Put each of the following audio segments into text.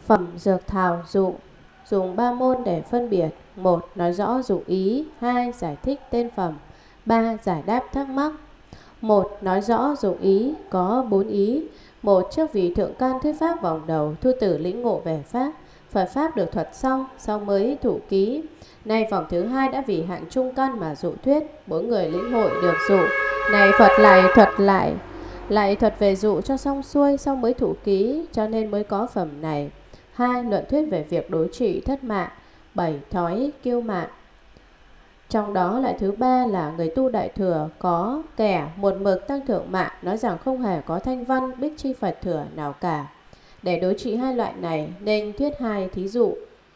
Phẩm dược thảo dụ dùng 3 môn để phân biệt: 1. Nói rõ dụng ý. 2. Giải thích tên phẩm. 3. Giải đáp thắc mắc. 1. Nói rõ dụng ý có 4 ý. 1. Trước vị thượng căn thuyết pháp vòng đầu, Thu Tử lĩnh ngộ về pháp. Phật pháp được thuật xong, sau mới thụ ký. Nay vòng thứ 2 đã vì hạng trung căn mà dụ thuyết, 4 người lĩnh hội được dụ. Này Phật lại thuật về dụ cho xong xuôi, sau mới thụ ký, cho nên mới có phẩm này. 2. Luận thuyết về việc đối trị thất mạng, 7 thói kiêu mạn. Trong đó lại thứ 3 là người tu đại thừa có kẻ một mực tăng thượng mạng, nói rằng không hề có thanh văn bích chi Phật thừa nào cả. Để đối trị hai loại này nên thuyết hai thí dụ.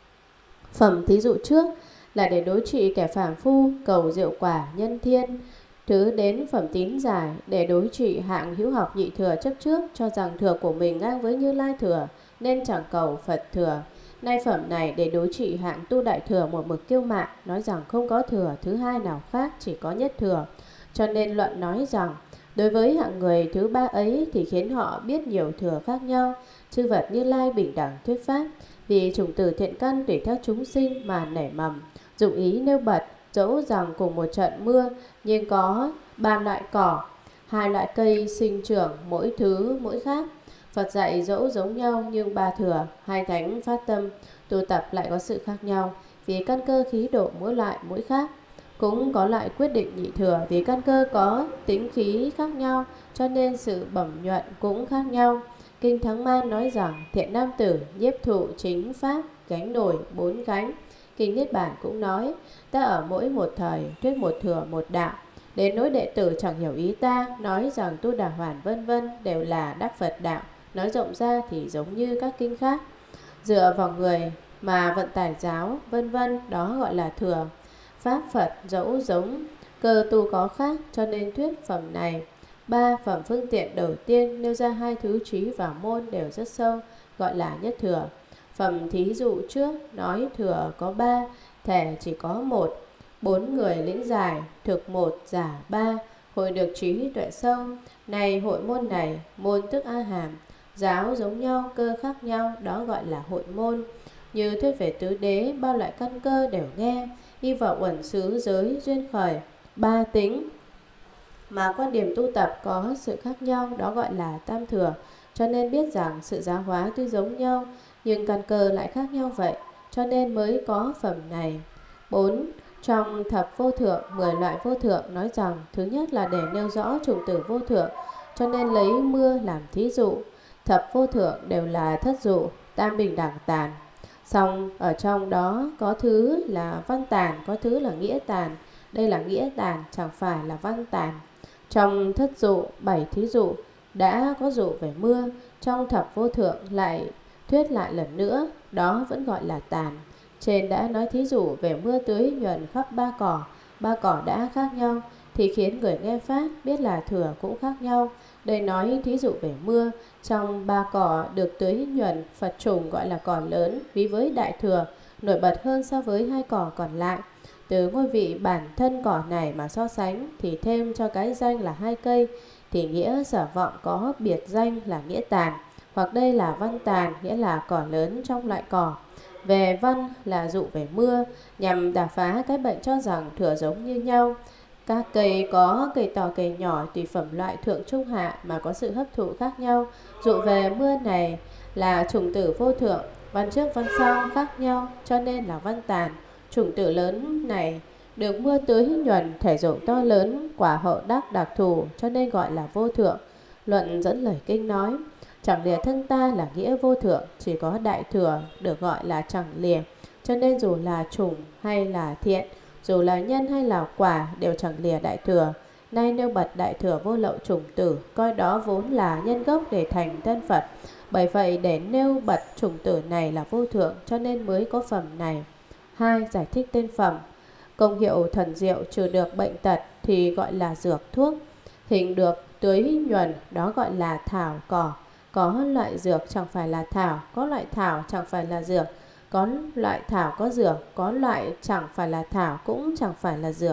Phẩm thí dụ trước là để đối trị kẻ phàm phu cầu diệu quả nhân thiên. Thứ đến phẩm tín giải để đối trị hạng hữu học nhị thừa chấp trước, cho rằng thừa của mình ngang với Như Lai thừa nên chẳng cầu Phật thừa. Nay phẩm này để đối trị hạng tu đại thừa một mực kiêu mạn, nói rằng không có thừa thứ hai nào khác, chỉ có nhất thừa. Cho nên luận nói rằng đối với hạng người thứ ba ấy thì khiến họ biết nhiều thừa khác nhau. Chư vật Như Lai bình đẳng thuyết pháp, vì chủng tử thiện căn tùy theo chúng sinh mà nảy mầm. Dụng ý nêu bật, dẫu rằng cùng một trận mưa nhưng có 3 loại cỏ, 2 loại cây sinh trưởng, mỗi thứ mỗi khác. Phật dạy dẫu giống nhau nhưng ba thừa, hai thánh phát tâm tu tập lại có sự khác nhau, vì căn cơ khí độ mỗi loại mỗi khác. Cũng có loại quyết định nhị thừa, vì căn cơ có tính khí khác nhau, cho nên sự bẩm nhuận cũng khác nhau. Kinh Thắng Man nói rằng thiện nam tử nhiếp thụ chính pháp, gánh nổi 4 gánh. Kinh Niết Bản cũng nói ta ở mỗi một thời thuyết một thừa một đạo. Đến nỗi đệ tử chẳng hiểu ý ta, nói rằng tu đà hoàn vân vân đều là đắc Phật đạo. Nói rộng ra thì giống như các kinh khác, dựa vào người mà vận tải giáo vân vân, đó gọi là thừa. Pháp Phật dẫu giống, cơ tu có khác, cho nên thuyết phẩm này. 3. Phẩm phương tiện đầu tiên nêu ra hai thứ trí và môn đều rất sâu, gọi là nhất thừa. Phẩm thí dụ trước nói thừa có 3, thể chỉ có 1. 4 người lĩnh giải, thực 1 giả 3, hội được trí tuệ sâu. Này hội môn này, môn tức A Hàm, giáo giống nhau, cơ khác nhau, đó gọi là hội môn. Như thuyết về tứ đế, bao loại căn cơ đều nghe, y vào uẩn xứ giới duyên khởi, 3 tính mà quan điểm tu tập có sự khác nhau, đó gọi là tam thừa. Cho nên biết rằng sự giáo hóa tuy giống nhau nhưng căn cơ lại khác nhau vậy, cho nên mới có phẩm này. 4. Trong thập vô thượng, 10 loại vô thượng nói rằng thứ nhất là để nêu rõ chủng tử vô thượng, cho nên lấy mưa làm thí dụ. Thập vô thượng đều là thất dụ, tam bình đẳng tàn. Xong ở trong đó có thứ là văn tàn, có thứ là nghĩa tàn. Đây là nghĩa tàn, chẳng phải là văn tàn. Trong thất dụ, 7 thí dụ đã có dụ về mưa. Trong thập vô thượng lại thuyết lại lần nữa, đó vẫn gọi là tàn. Trên đã nói thí dụ về mưa tưới nhuần khắp 3 cỏ. 3 cỏ đã khác nhau thì khiến người nghe pháp biết là thừa cũng khác nhau. Đây nói thí dụ về mưa, trong 3 cỏ được tưới nhuần Phật trùng gọi là cỏ lớn, ví với đại thừa, nổi bật hơn so với 2 cỏ còn lại. Từ ngôi vị bản thân cỏ này mà so sánh thì thêm cho cái danh là 2 cây, thì nghĩa sở vọng có biệt danh là nghĩa tàn, hoặc đây là văn tàn, nghĩa là cỏ lớn trong loại cỏ. Về văn là dụ về mưa, nhằm đả phá cái bệnh cho rằng thừa giống như nhau. Các cây có cây to cây nhỏ tùy phẩm loại thượng trung hạ mà có sự hấp thụ khác nhau. Dụ về mưa này là chủng tử vô thượng, văn trước văn sau khác nhau, cho nên là văn tàn. Chủng tử lớn này được mưa tưới nhuần, thể dụng to lớn, quả hậu đắc đặc thù, cho nên gọi là vô thượng. Luận dẫn lời kinh nói chẳng lìa thân ta là nghĩa vô thượng, chỉ có đại thừa được gọi là chẳng lìa. Cho nên dù là chủng hay là thiện, dù là nhân hay là quả đều chẳng lìa đại thừa. Nay nêu bật đại thừa vô lậu chủng tử, coi đó vốn là nhân gốc để thành thân Phật. Bởi vậy để nêu bật chủng tử này là vô thượng, cho nên mới có phẩm này. 2. Giải thích tên phẩm. Công hiệu thần diệu trừ được bệnh tật thì gọi là dược thuốc. Hình được tưới nhuần, đó gọi là thảo cỏ. Có loại dược chẳng phải là thảo, có loại thảo chẳng phải là dược. Có loại thảo có dược, có loại chẳng phải là thảo cũng chẳng phải là dược.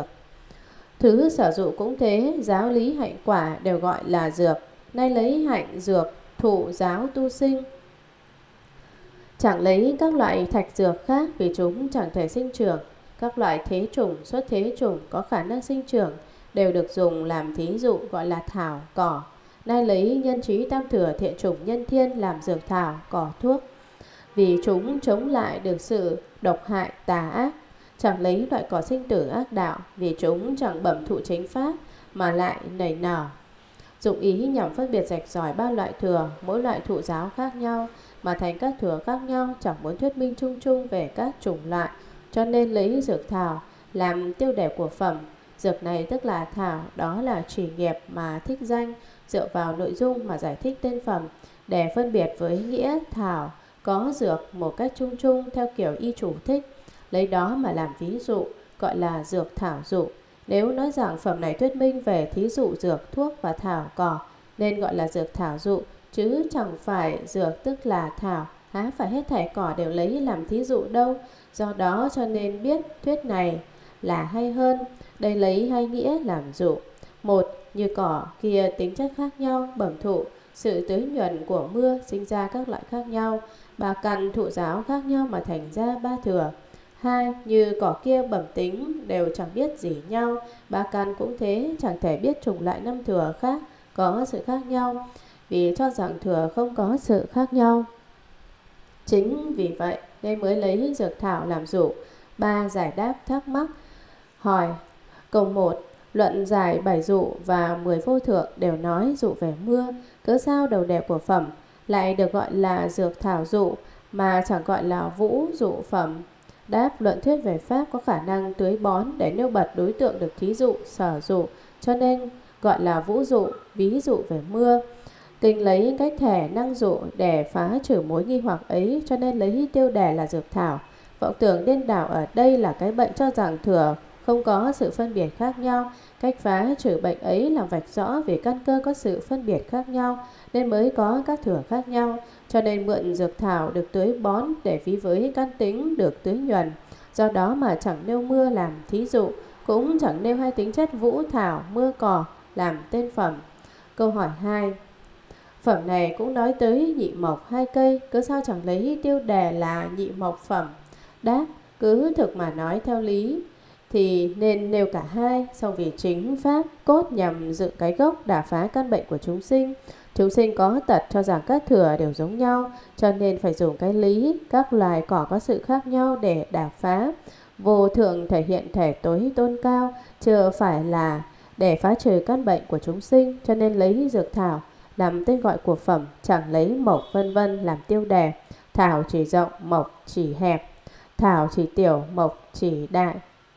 Thứ sở dụ cũng thế, giáo lý hạnh quả đều gọi là dược. Nay lấy hạnh dược thụ giáo tu sinh, Chẳng lấy các loại thạch dược khác vì chúng chẳng thể sinh trưởng. Các loại thế trùng, xuất thế trùng có khả năng sinh trưởng đều được dùng làm thí dụ gọi là thảo, cỏ. Nay lấy nhân trí tam thừa thiện chủng nhân thiên làm dược thảo, cỏ thuốc, vì chúng chống lại được sự độc hại tà ác. Chẳng lấy loại cỏ sinh tử ác đạo, vì chúng chẳng bẩm thụ chánh pháp mà lại nảy nở. Dụng ý nhằm phân biệt rạch ròi ba loại thừa, mỗi loại thụ giáo khác nhau mà thành các thừa khác nhau, chẳng muốn thuyết minh chung chung về các chủng loại, cho nên lấy dược thảo làm tiêu đề của phẩm. Dược này tức là thảo, đó là chỉ nghiệp mà thích danh, dựa vào nội dung mà giải thích tên phẩm, để phân biệt với nghĩa thảo có dược một cách chung chung theo kiểu y chủ thích, lấy đó mà làm ví dụ, gọi là dược thảo dụ. Nếu nói rằng phẩm này thuyết minh về thí dụ dược, thuốc và thảo, cỏ, nên gọi là dược thảo dụ, chứ chẳng phải dược tức là thảo, há phải hết thảy cỏ đều lấy làm thí dụ đâu. Do đó cho nên biết thuyết này là hay hơn. Đây lấy hai nghĩa làm dụ. Một, như cỏ kia tính chất khác nhau, bẩm thụ, sự tưới nhuần của mưa sinh ra các loại khác nhau, ba căn thụ giáo khác nhau mà thành ra ba thừa. Hai, như cỏ kia bẩm tính đều chẳng biết gì nhau, ba căn cũng thế, chẳng thể biết chủng loại năm thừa khác có sự khác nhau, vì cho rằng thừa không có sự khác nhau. Chính vì vậy nên mới lấy dược thảo làm dụ. Ba, giải đáp thắc mắc. Hỏi câu 1, luận giải 7 dụ và 10 vô thượng đều nói dụ về mưa, cớ sao đầu đề của phẩm lại được gọi là dược thảo dụ mà chẳng gọi là vũ dụ phẩm? Đáp, luận thuyết về pháp có khả năng tưới bón để nêu bật đối tượng được thí dụ, sở dụ, cho nên gọi là vũ dụ, ví dụ về mưa. Kinh lấy cách thể năng dụ để phá trừ mối nghi hoặc ấy, cho nên lấy tiêu đề là dược thảo. Vọng tưởng điên đảo ở đây là cái bệnh cho rằng thừa không có sự phân biệt khác nhau. Cách phá trừ bệnh ấy là vạch rõ vì căn cơ có sự phân biệt khác nhau nên mới có các thừa khác nhau. Cho nên mượn dược thảo được tưới bón để ví với căn tính được tưới nhuần. Do đó mà chẳng nêu mưa làm thí dụ, cũng chẳng nêu hai tính chất vũ thảo, mưa cỏ làm tên phẩm. Câu hỏi 2, phẩm này cũng nói tới nhị mộc hai cây, cớ sao chẳng lấy tiêu đề là nhị mộc phẩm? Đáp, cứ thực mà nói theo lý thì nên nêu cả hai, song vì chính pháp cốt nhằm dựng cái gốc đả phá căn bệnh của chúng sinh. Chúng sinh có tật cho rằng các thừa đều giống nhau, cho nên phải dùng cái lý các loài cỏ có sự khác nhau để đả phá. Vô thượng thể hiện thể tối tôn cao, chưa phải là để phá trừ căn bệnh của chúng sinh, cho nên lấy dược thảo làm tên gọi của phẩm, chẳng lấy mộc vân vân làm tiêu đề. Thảo chỉ rộng, mộc chỉ hẹp, thảo chỉ tiểu, mộc chỉ đại.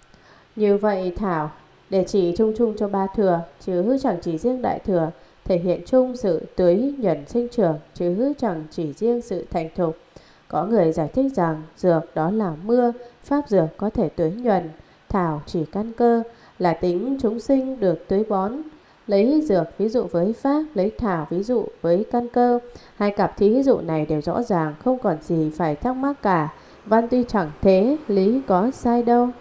Như vậy thảo để chỉ chung chung cho ba thừa, chứ chẳng chỉ riêng đại thừa, thể hiện chung sự tưới nhuần sinh trưởng, chứ chẳng chỉ riêng sự thành thục. Có người giải thích rằng dược đó là mưa, pháp dược có thể tưới nhuần, thảo chỉ căn cơ là tính chúng sinh được tưới bón. Lấy dược ví dụ với pháp, lấy thảo ví dụ với căn cơ. Hai cặp thí dụ này đều rõ ràng, không còn gì phải thắc mắc cả. Văn tuy chẳng thế, lý có sai đâu.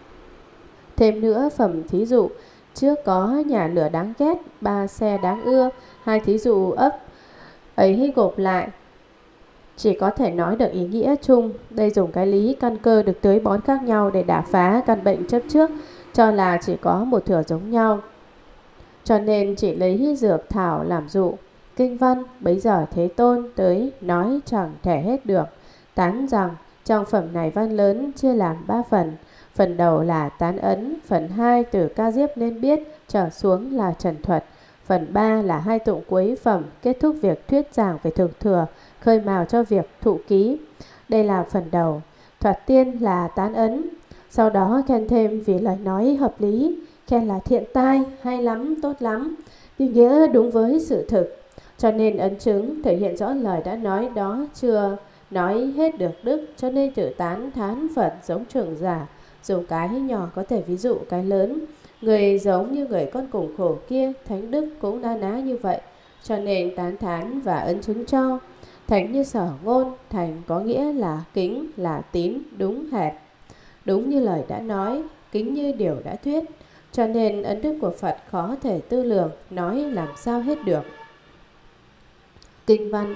Thêm nữa, phẩm thí dụ trước có nhà lửa đáng ghét, ba xe đáng ưa, hai thí dụ ấp ấy gộp lại chỉ có thể nói được ý nghĩa chung. Đây dùng cái lý căn cơ được tưới bón khác nhau để đả phá căn bệnh chấp trước, cho là chỉ có một thừa giống nhau, cho nên chỉ lấy dược thảo làm dụ. Kinh văn bấy giờ Thế Tôn tới nói chẳng thể hết được, tán rằng trong phẩm này văn lớn chia làm 3 phần. Phần đầu là tán ấn, phần 2 từ ca diếp nên biết trở xuống là trần thuật, phần 3 là hai tụng cuối phẩm kết thúc việc thuyết giảng về thực thừa, khơi mào cho việc thụ ký. Đây là phần đầu. Thuật tiên là tán ấn, sau đó khen thêm vì lời nói hợp lý, khen là thiện tai, hay lắm, tốt lắm, ý nghĩa đúng với sự thực. Cho nên ấn chứng thể hiện rõ lời đã nói đó chưa nói hết được đức, cho nên tự tán thán Phật giống trưởng giả. Dùng cái nhỏ có thể ví dụ cái lớn. Người giống như người con cùng khổ kia, thánh đức cũng na ná như vậy, cho nên tán thán và ấn chứng cho. Thánh như sở ngôn, thành có nghĩa là kính, là tín, đúng hệt, đúng như lời đã nói, kính như điều đã thuyết. Cho nên ấn đức của Phật khó thể tư lường, nói làm sao hết được. Kinh văn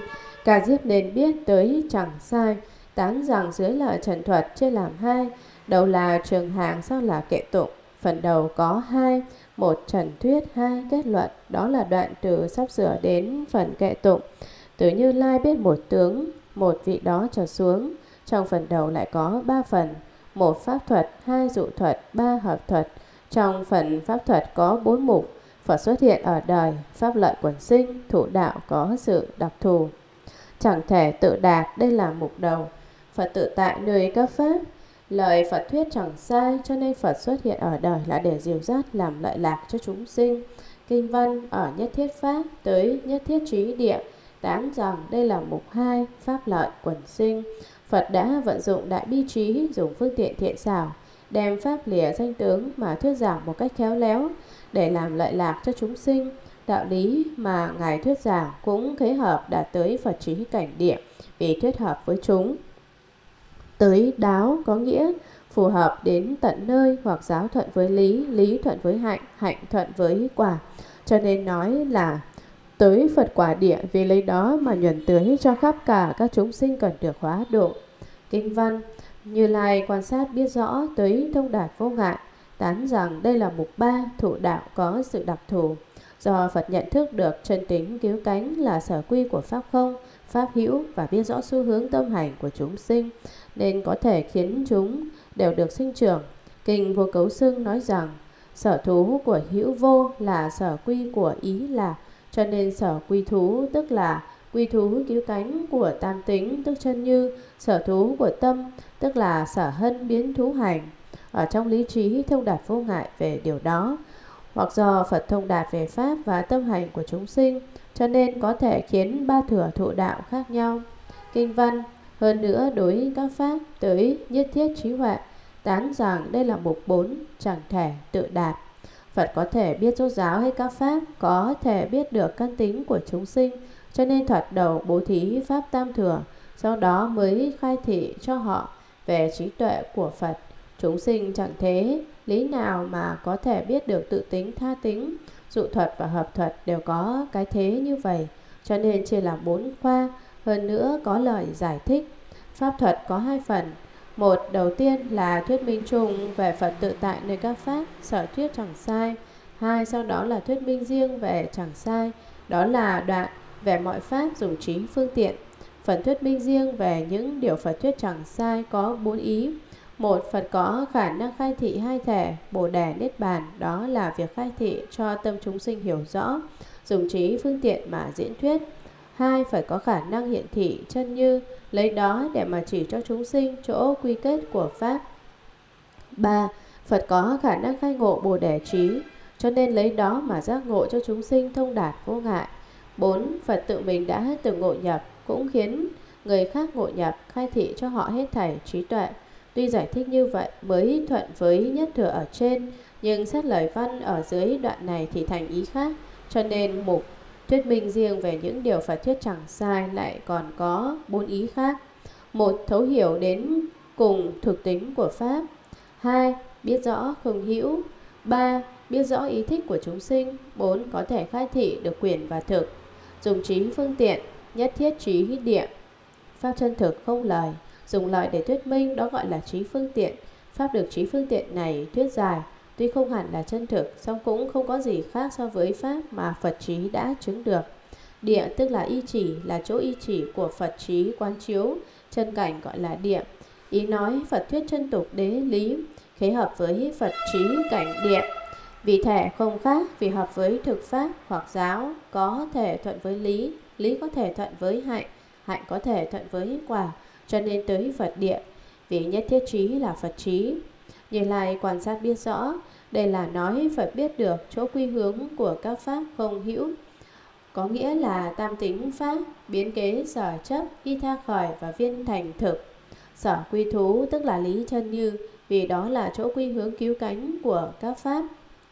Ca Diếp nên biết tới chẳng sai, tán rằng dưới lời trần thuật chia làm hai, đầu là trường hàng, sau là kệ tụng. Phần đầu có hai, một trần thuyết, hai kết luận, đó là đoạn từ sắp sửa đến phần kệ tụng. Từ Như Lai biết một tướng, một vị đó trở xuống. Trong phần đầu lại có ba phần, một pháp thuật, hai dụ thuật, ba hợp thuật. Trong phần pháp thuật có bốn mục. Phật xuất hiện ở đời, pháp lợi quần sinh, thụ đạo có sự đặc thù. Chẳng thể tự đạt, đây là mục đầu. Phật tự tại nơi các pháp, lời Phật thuyết chẳng sai, cho nên Phật xuất hiện ở đời là để dìu dắt làm lợi lạc cho chúng sinh. Kinh văn ở nhất thiết pháp tới nhất thiết trí địa tán rằng đây là mục 2, pháp lợi quần sinh. Phật đã vận dụng đại bi trí, dùng phương tiện thiện xảo, đem pháp lìa danh tướng mà thuyết giảng một cách khéo léo để làm lợi lạc cho chúng sinh. Đạo lý mà Ngài thuyết giảng cũng khế hợp đạt tới Phật trí cảnh địa, vì thuyết hợp với chúng. Tới đáo có nghĩa phù hợp đến tận nơi, hoặc giáo thuận với lý, lý thuận với hạnh, hạnh thuận với quả. Cho nên nói là tới Phật quả địa, vì lấy đó mà nhuần tưới cho khắp cả các chúng sinh cần được hóa độ. Kinh văn Như Lai quan sát biết rõ tới thông đạt vô ngại, tán rằng đây là mục 3, thụ đạo có sự đặc thù. Do Phật nhận thức được chân tính cứu cánh là sở quy của pháp không, pháp hữu, và biết rõ xu hướng tâm hành của chúng sinh, nên có thể khiến chúng đều được sinh trưởng. Kinh Vô Cấu Xưng nói rằng sở thú của hữu vô là sở quy của ý lạc, cho nên sở quy thú tức là quy thú cứu cánh của tam tính, tức chân như. Sở thú của tâm tức là sở hân biến thú hành. Ở trong lý trí thông đạt vô ngại về điều đó, hoặc do Phật thông đạt về pháp và tâm hành của chúng sinh, cho nên có thể khiến ba thừa thụ đạo khác nhau. Kinh văn hơn nữa đối các pháp tới nhất thiết trí huệ, tán rằng đây là mục 4, chẳng thể tự đạt. Phật có thể biết rốt ráo hay các pháp, có thể biết được căn tính của chúng sinh, cho nên thoạt đầu bố thí pháp tam thừa, sau đó mới khai thị cho họ về trí tuệ của Phật. Chúng sinh chẳng thế, lý nào mà có thể biết được tự tính, tha tính, dụ thuật và hợp thuật đều có cái thế như vậy, cho nên chia làm 4 khoa. Hơn nữa có lời giải thích. Pháp thuật có 2 phần. Một, đầu tiên là thuyết minh chung về Phật tự tại nơi các pháp, sở thuyết chẳng sai. 2, sau đó là thuyết minh riêng về chẳng sai, đó là đoạn về mọi pháp dùng trí phương tiện. Phần thuyết minh riêng về những điều Phật thuyết chẳng sai có 4 ý. Một, Phật có khả năng khai thị hai thể Bồ Đề Niết Bàn, đó là việc khai thị cho tâm chúng sinh hiểu rõ, dùng trí phương tiện mà diễn thuyết. 2, Phật có khả năng hiện thị chân như, lấy đó để mà chỉ cho chúng sinh chỗ quy kết của pháp. 3, Phật có khả năng khai ngộ Bồ Đề trí, cho nên lấy đó mà giác ngộ cho chúng sinh thông đạt vô ngại. 4, Phật tự mình đã từng ngộ nhập, cũng khiến người khác ngộ nhập, khai thị cho họ hết thảy trí tuệ. Tuy giải thích như vậy mới thuận với nhất thừa ở trên, nhưng xét lời văn ở dưới đoạn này thì thành ý khác, cho nên mục thuyết minh riêng về những điều Phật thuyết chẳng sai lại còn có 4 ý khác. 1, thấu hiểu đến cùng thực tính của pháp. 2, biết rõ không hữu. 3, biết rõ ý thích của chúng sinh. 4, có thể khai thị được quyền và thực, dùng trí phương tiện, nhất thiết trí địa. Pháp chân thực không lời, dùng lời để thuyết minh, đó gọi là trí phương tiện. Pháp được trí phương tiện này thuyết giải, tuy không hẳn là chân thực, song cũng không có gì khác so với pháp mà Phật trí đã chứng được. Địa tức là y chỉ, là chỗ y chỉ của Phật trí quán chiếu, chân cảnh gọi là địa. Ý nói Phật thuyết chân tục đế lý, khế hợp với Phật trí cảnh địa. Vì thể không khác, vì hợp với thực pháp hoặc giáo, có thể thuận với lý, lý có thể thuận với hạnh, hạnh có thể thuận với quả, cho nên tới Phật địa. Vì nhất thiết trí là Phật trí. Như Lai quan sát biết rõ, đây là nói Phật biết được chỗ quy hướng của các pháp không hữu, có nghĩa là tam tính pháp, biến kế sở chấp, y tha khởi và viên thành thực. Sở quy thú tức là lý chân như, vì đó là chỗ quy hướng cứu cánh của các pháp.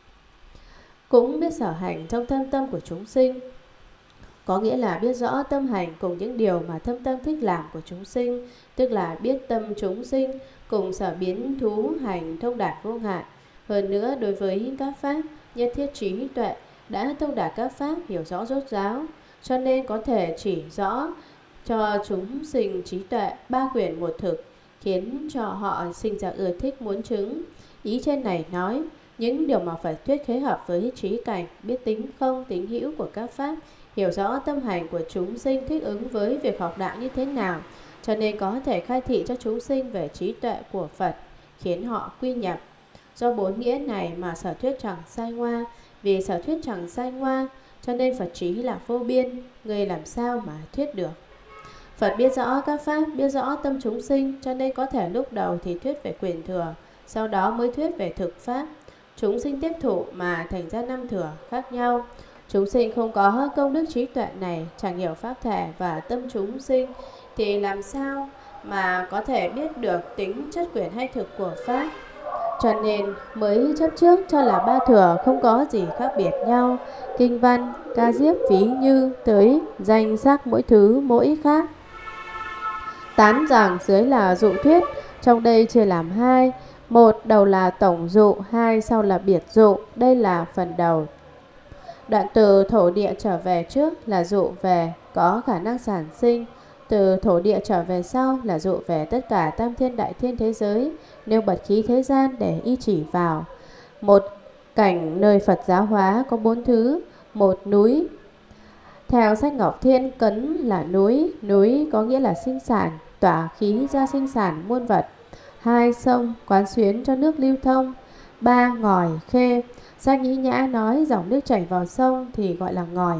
Cũng biết sở hành trong thâm tâm của chúng sinh, có nghĩa là biết rõ tâm hành cùng những điều mà thâm tâm thích làm của chúng sinh, tức là biết tâm chúng sinh cùng sở biến thú hành thông đạt vô ngại. Hơn nữa đối với các pháp, nhất thiết trí tuệ đã thông đạt các pháp, hiểu rõ rốt ráo, cho nên có thể chỉ rõ cho chúng sinh trí tuệ, ba quyền một thực, khiến cho họ sinh ra ưa thích muốn chứng. Ý trên này nói, những điều mà Phật thuyết khế hợp với trí cảnh, biết tính không, tính hữu của các pháp, hiểu rõ tâm hành của chúng sinh thích ứng với việc học đạo như thế nào, cho nên có thể khai thị cho chúng sinh về trí tuệ của Phật, khiến họ quy nhập. Do bốn nghĩa này mà sở thuyết chẳng sai ngoa. Vì sở thuyết chẳng sai ngoa, cho nên Phật trí là vô biên, người làm sao mà thuyết được. Phật biết rõ các pháp, biết rõ tâm chúng sinh, cho nên có thể lúc đầu thì thuyết về quyền thừa, sau đó mới thuyết về thực pháp. Chúng sinh tiếp thụ mà thành ra năm thừa khác nhau. Chúng sinh không có công đức trí tuệ này, chẳng hiểu pháp thể và tâm chúng sinh, thì làm sao mà có thể biết được tính chất quyền hay thực của pháp. Cho nên mới chấp trước cho là ba thừa không có gì khác biệt nhau. Kinh văn, ca diếp ví như tới danh sắc mỗi thứ mỗi khác. Tán rằng dưới là dụ thuyết, trong đây chia làm hai. Một đầu là tổng dụ, hai sau là biệt dụ. Đây là phần đầu. Đoạn từ thổ địa trở về trước là dụ về có khả năng sản sinh. Từ thổ địa trở về sau là dụ về tất cả tam thiên đại thiên thế giới, nêu bật khí thế gian để y chỉ vào. Một cảnh nơi Phật giáo hóa có bốn thứ. Một núi. Theo sách Ngọc Thiên, cấn là núi. Núi có nghĩa là sinh sản, tỏa khí ra sinh sản muôn vật. Hai sông, quán xuyến cho nước lưu thông. Ba ngòi, khê. Sách Nhĩ Nhã nói dòng nước chảy vào sông thì gọi là ngòi.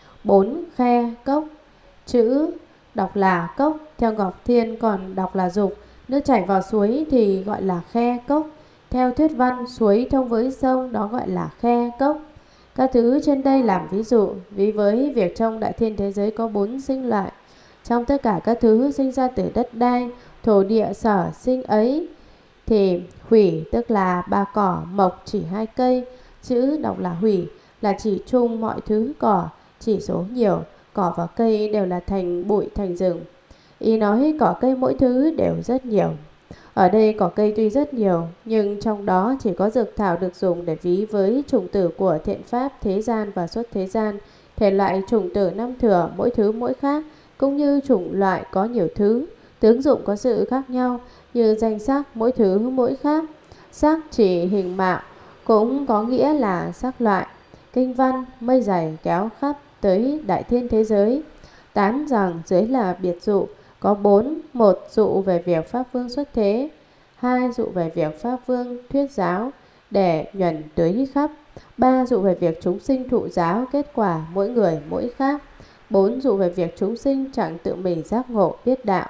Bốn khe, cốc. Chữ đọc là cốc, theo Ngọc Thiên còn đọc là dục. Nước chảy vào suối thì gọi là khe cốc. Theo thuyết văn, suối thông với sông đó gọi là khe cốc. Các thứ trên đây làm ví dụ, ví với việc trong đại thiên thế giới có bốn sinh loại. Trong tất cả các thứ sinh ra từ đất đai, thổ địa sở sinh ấy, thì hủy tức là ba cỏ, mộc chỉ hai cây. Chữ đọc là hủy là chỉ chung mọi thứ cỏ, chỉ số nhiều. Cỏ và cây đều là thành bụi thành rừng. Ý nói cỏ cây mỗi thứ đều rất nhiều. Ở đây cỏ cây tuy rất nhiều, nhưng trong đó chỉ có dược thảo được dùng để ví với chủng tử của thiện pháp thế gian và xuất thế gian. Thể loại chủng tử năm thừa mỗi thứ mỗi khác, cũng như chủng loại có nhiều thứ, tướng dụng có sự khác nhau, như danh sắc mỗi thứ mỗi khác. Sắc chỉ hình mạo, cũng có nghĩa là sắc loại. Kinh văn, mây dày kéo khắp tới đại thiên thế giới. Tán rằng dưới là biệt dụ, có bốn. Một dụ về việc Pháp Vương xuất thế. Hai dụ về việc Pháp Vương thuyết giáo để nhuần tưới khắp. Ba dụ về việc chúng sinh thụ giáo, kết quả mỗi người mỗi khác. Bốn dụ về việc chúng sinh chẳng tự mình giác ngộ biết đạo.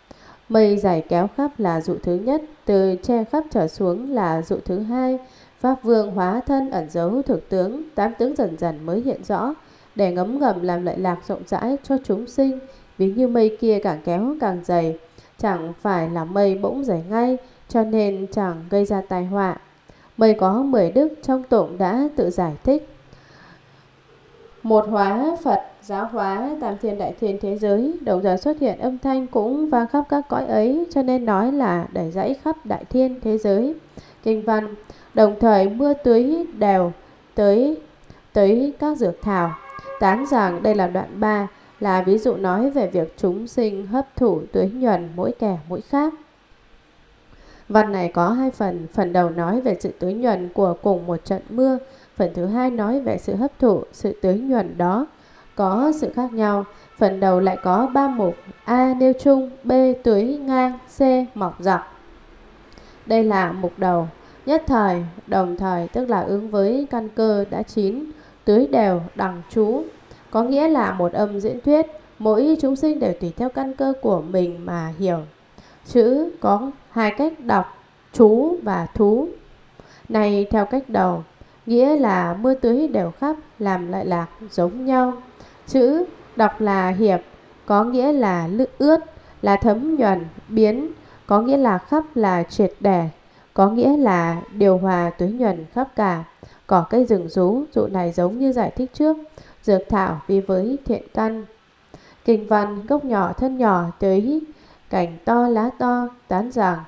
Mây dày kéo khắp là dụ thứ nhất, từ che khắp trở xuống là dụ thứ hai. Pháp Vương hóa thân ẩn giấu thực tướng, tám tướng dần dần mới hiện rõ, để ngấm ngầm làm lợi lạc rộng rãi cho chúng sinh. Ví như mây kia càng kéo càng dày, chẳng phải là mây bỗng dày ngay, cho nên chẳng gây ra tai họa. Mây có 10 đức, trong tụng đã tự giải thích. Một hóa Phật, giáo hóa tam thiên đại thiên thế giới, đồng thời xuất hiện âm thanh cũng vang khắp các cõi ấy, cho nên nói là đẩy dãy khắp đại thiên thế giới. Kinh văn, đồng thời mưa tưới đều tới các dược thảo. Tán rằng đây là đoạn 3, là ví dụ nói về việc chúng sinh hấp thụ tưới nhuần mỗi kẻ mỗi khác. Văn này có hai phần. Phần đầu nói về sự tưới nhuần của cùng một trận mưa. Phần thứ hai nói về sự hấp thụ, sự tưới nhuần đó có sự khác nhau. Phần đầu lại có 3 mục: A. Nêu chung, B. Tưới ngang, C. Mọc dọc. Đây là mục đầu. Nhất thời, đồng thời tức là ứng với căn cơ đã chín. Tưới đều, đằng chú, có nghĩa là một âm diễn thuyết. Mỗi chúng sinh đều tùy theo căn cơ của mình mà hiểu. Chữ có hai cách đọc, chú và thú. Này theo cách đầu, nghĩa là mưa tưới đều khắp, làm lợi lạc giống nhau. Chữ đọc là hiệp, có nghĩa là ướt, là thấm nhuần, biến, có nghĩa là khắp, là triệt để, có nghĩa là điều hòa tưới nhuần khắp cả. Cỏ cây rừng rú, dụ này giống như giải thích trước. Dược thảo ví với thiện căn. Kinh văn, gốc nhỏ thân nhỏ tới cành to lá to. Tán rằng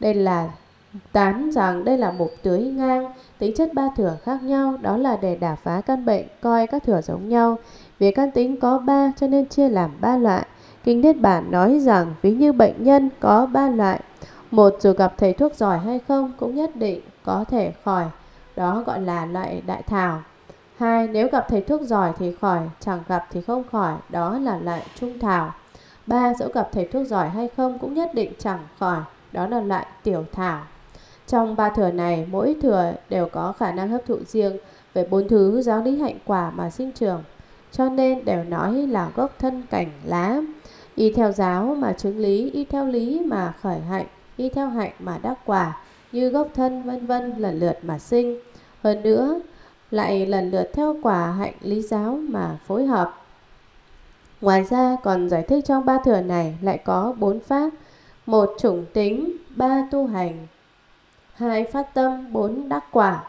đây là mục tưới ngang. Tính chất ba thừa khác nhau, đó là để đả phá căn bệnh, coi các thừa giống nhau. Vì căn tính có 3 cho nên chia làm 3 loại. Kinh Niết Bàn nói rằng ví như bệnh nhân có 3 loại. Một, dù gặp thầy thuốc giỏi hay không cũng nhất định có thể khỏi, đó gọi là loại đại thảo. Hai, nếu gặp thầy thuốc giỏi thì khỏi, chẳng gặp thì không khỏi, đó là loại trung thảo. Ba, dẫu gặp thầy thuốc giỏi hay không cũng nhất định chẳng khỏi, đó là loại tiểu thảo. Trong 3 thừa này, mỗi thừa đều có khả năng hấp thụ riêng về 4 thứ giáo lý hạnh quả mà sinh trưởng, cho nên đều nói là gốc thân cảnh lá. Y theo giáo mà chứng lý, y theo lý mà khởi hạnh, y theo hạnh mà đắc quả, như gốc thân vân vân lần lượt mà sinh. Hơn nữa, lại lần lượt theo quả hạnh lý giáo mà phối hợp. Ngoài ra còn giải thích trong 3 thừa này lại có 4 pháp: 1. Chủng tính, 3. Tu hành, 2. Phát tâm, 4. Đắc quả.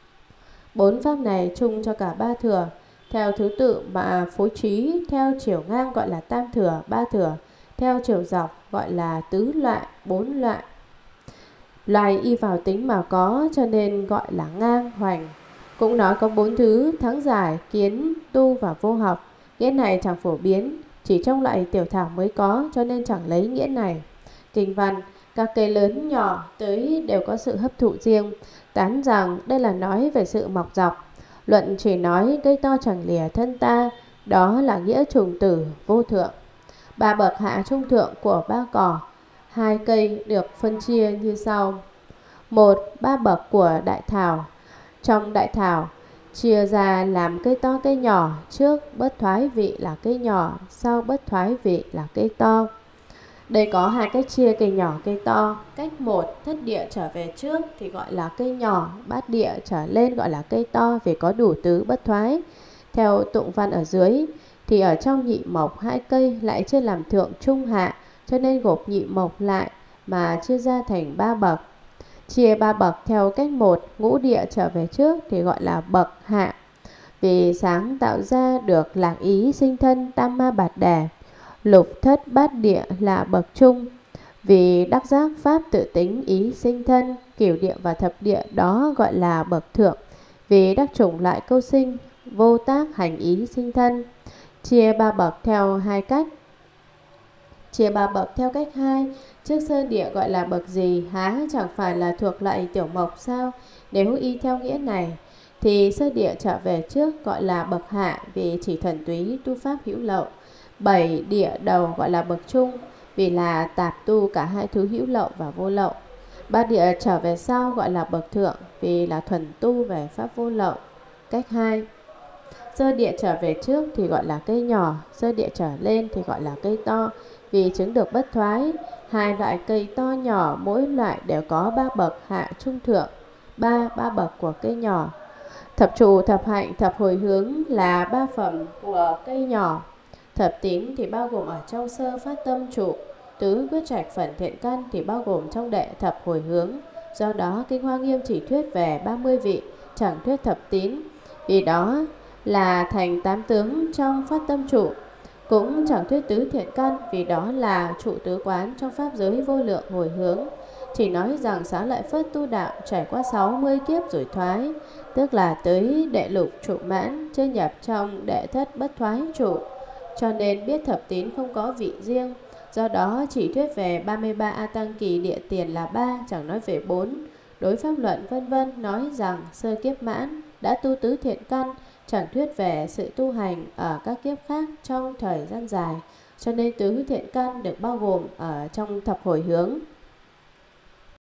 4 pháp này chung cho cả 3 thừa, theo thứ tự mà phối trí. Theo chiều ngang gọi là tam thừa, 3 thừa; theo chiều dọc gọi là tứ loại, 4 loại. Loài y vào tính mà có, cho nên gọi là ngang hoành. Cũng nói có 4 thứ: thắng giải, kiến, tu và vô học. Nghĩa này chẳng phổ biến, chỉ trong loại tiểu thảo mới có, cho nên chẳng lấy nghĩa này. Kinh văn: các cây lớn nhỏ tới đều có sự hấp thụ riêng, tán rằng đây là nói về sự mọc dọc. Luận chỉ nói cây to chẳng lìa thân ta, đó là nghĩa trùng tử vô thượng. 3 bậc hạ trung thượng của 3 cỏ, 2 cây được phân chia như sau. 1. 3 bậc của đại thảo. Trong đại thảo chia ra làm cây to cây nhỏ, trước bất thoái vị là cây nhỏ, sau bất thoái vị là cây to. Đây có 2 cách chia cây nhỏ cây to. Cách 1, thất địa trở về trước thì gọi là cây nhỏ, bát địa trở lên gọi là cây to, vì có đủ tứ bất thoái. Theo tụng văn ở dưới thì ở trong nhị mộc 2 cây lại chia làm thượng trung hạ, cho nên gộp nhị mộc lại mà chia ra thành 3 bậc. Chia 3 bậc theo cách 1, ngũ địa trở về trước thì gọi là bậc hạ, vì sáng tạo ra được lạc ý sinh thân tam ma bạt đà. Lục thất bát địa là bậc trung, vì đắc giác pháp tự tính ý sinh thân. Cửu địa và thập địa đó gọi là bậc thượng, vì đắc chủng lại câu sinh vô tác hành ý sinh thân. Chia 3 bậc theo 2 cách. Chia 3 bậc theo cách 2, trước sơ địa gọi là bậc gì, há chẳng phải là thuộc loại tiểu mộc sao? Nếu y theo nghĩa này thì sơ địa trở về trước gọi là bậc hạ, vì chỉ thuần túy tu pháp hữu lậu. 7 địa đầu gọi là bậc trung, vì là tạp tu cả 2 thứ hữu lậu và vô lậu. 3 địa trở về sau gọi là bậc thượng, vì là thuần tu về pháp vô lậu. Cách 2, sơ địa trở về trước thì gọi là cây nhỏ, sơ địa trở lên thì gọi là cây to, vì chứng được bất thoái. 2 loại cây to nhỏ mỗi loại đều có 3 bậc hạ trung thượng, 3 bậc của cây nhỏ. Thập trụ, thập hạnh, thập hồi hướng là 3 phẩm của cây nhỏ. Thập tín thì bao gồm ở trong sơ phát tâm trụ. Tứ quyết trạch phần thiện căn thì bao gồm trong đệ thập hồi hướng. Do đó Kinh Hoa Nghiêm chỉ thuyết về 30 vị, chẳng thuyết thập tín, vì đó là thành 8 tướng trong phát tâm trụ. Cũng chẳng thuyết tứ thiện căn, vì đó là trụ tứ quán trong pháp giới vô lượng hồi hướng. Chỉ nói rằng Xá Lợi Phất tu đạo trải qua 60 kiếp rồi thoái, tức là tới đệ lục trụ mãn, chưa nhập trong đệ thất bất thoái trụ, cho nên biết thập tín không có vị riêng. Do đó chỉ thuyết về 33 A Tăng Kỳ địa tiền là 3, chẳng nói về 4. Đối pháp luận vân vân nói rằng sơ kiếp mãn đã tu tứ thiện căn, chẳng thuyết về sự tu hành ở các kiếp khác trong thời gian dài, cho nên tứ thiện căn được bao gồm ở trong thập hồi hướng.